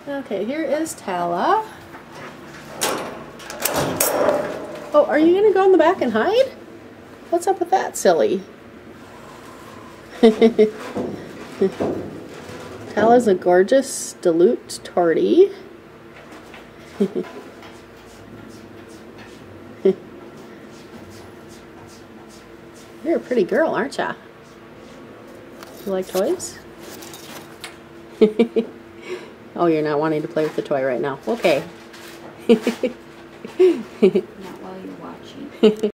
Okay, here is Tala. Oh, are you going to go in the back and hide? What's up with that, silly? Tala's a gorgeous Duluth tortie. You're a pretty girl, aren't ya? You like toys? Oh, you're not wanting to play with the toy right now. Okay. Not while you're watching.